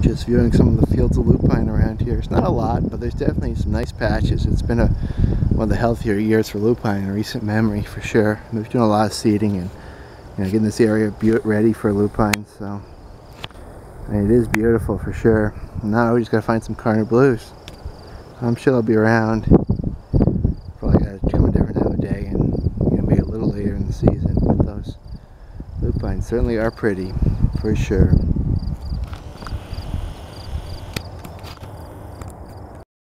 Just viewing some of the fields of lupine around here. It's not a lot, but there's definitely some nice patches. It's been one of the healthier years for lupine in recent memory, for sure. We've been doing a lot of seeding and getting this area ready for lupine. So it is beautiful for sure. Now we just gotta find some Carner blues. I'm sure they'll be around. Probably gotta come a different time of day and maybe a little later in the season. But those lupines certainly are pretty, for sure.